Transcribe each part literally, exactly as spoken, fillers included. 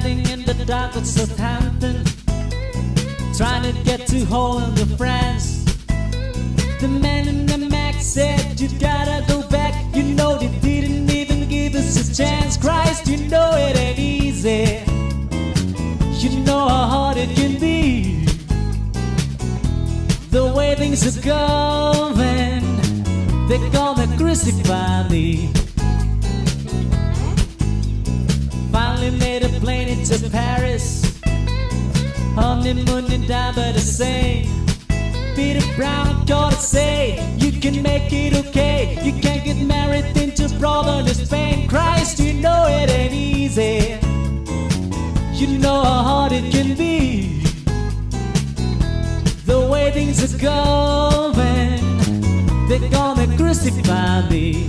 standing in the dark of Southampton, trying to get to home your friends. The man in the Mac said, you gotta go back. You know they didn't even give us a chance. Christ, you know it ain't easy. You know how hard it can be. The way things are going, they're gonna crucify me. Finally made a plane into Paris, honeymooning down by the Seine. Peter Brown gotta say, you can make it okay. You can't get married into brotherly Spain. Christ, you know it ain't easy. You know how hard it can be. The way things are going, they're gonna crucify me.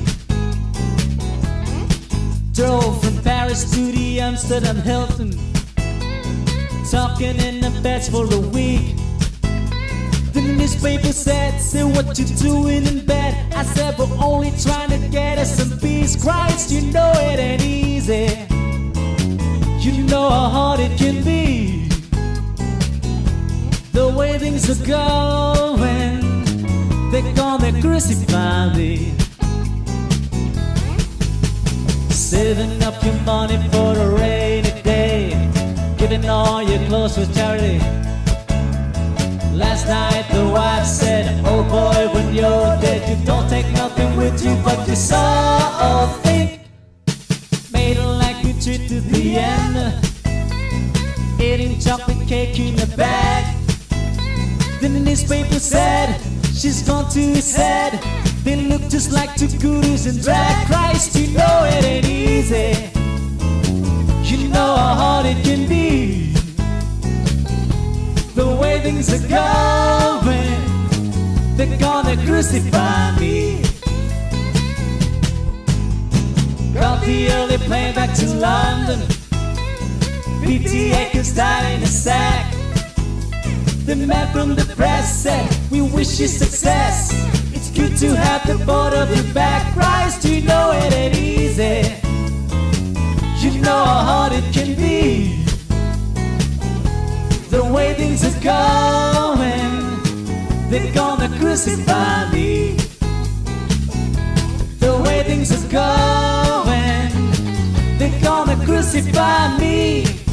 Drove from Paris to the Amsterdam Hilton, talking in the beds for a week. The newspaper said, say what you doing in bed. I said, we're only trying to get us some peace. Christ, you know it ain't easy. You know how hard it can be. The way things are going, they're gonna crucify me. Saving up your money for a rainy day, giving all your clothes for charity. Last night the wife said, oh boy, when you're dead, you don't take nothing with you but your soul. Think, made a likely trip to the end, eating chocolate cake in a bag. Then the newspaper said, she's gone to his head. They look just like two gurus in drag. Christ, you know it ain't easy. You know how hard it can be. The way things are going, they're gonna crucify me. Got the early plane back to London. P T Acres died in a sack. The man from the press said, we wish you success. It's good to have the board of your back. Christ, you know it ain't easy. You know how hard it can be. The way things are going, they're gonna crucify me. The way things are going, they're gonna crucify me.